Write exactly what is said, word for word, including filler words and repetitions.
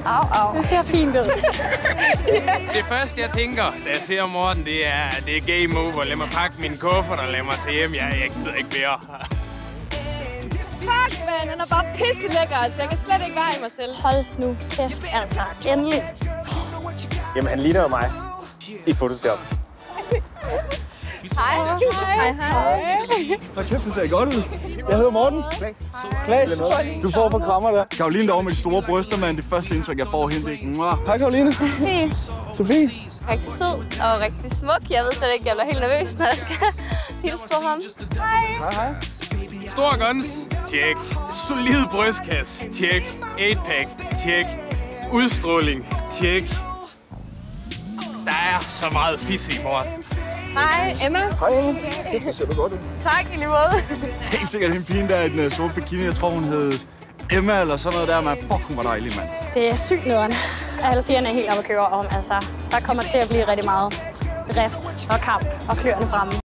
Au, au. Det ser fint ud. Det første, jeg tænker, da jeg ser Morten, det er, det er game over. Lad mig pakke min kuffert og lad mig tage hjem. Jeg, jeg gider ikke mere. Fuck, man. Han er bare pisselækker, altså. Jeg kan slet ikke være i mig selv. Hold nu kæft, altså. Endelig. Jamen, han ligner jo mig i Photoshop. Hej. Hej, hej. Hvor kæft, det ser godt ud. Jeg hedder Morten. Klaas. Du får på krammer der. Karoline derovre med de store bryster, mand. Det første indtryk, jeg får hende, det er... Hej, Karoline. Hej. Sofie. Rigtig sød og rigtig smuk. Jeg ved slet ikke, jeg bliver helt nervøs, når jeg skal hilse på ham. Hej. Hej, hej. Stor guns. Tjek. Solid brystkasse. Tjek. otte pack. Tjek. Udstråling. Tjek. Der er så meget fisse i, Morten. Hej, Emma. Hej, Emma. Det ser du godt ud. Tak, i lige måde. Helt sikkert hende pigen der i den uh, sorte bikini. Jeg tror, hun hed Emma eller sådan noget der. Man, fuck, hun var dejlig, mand. Det er sygt nederen. Alle pigerne er helt oppe at køre om. Altså, der kommer til at blive rigtig meget rift og kamp og kløerne fremme.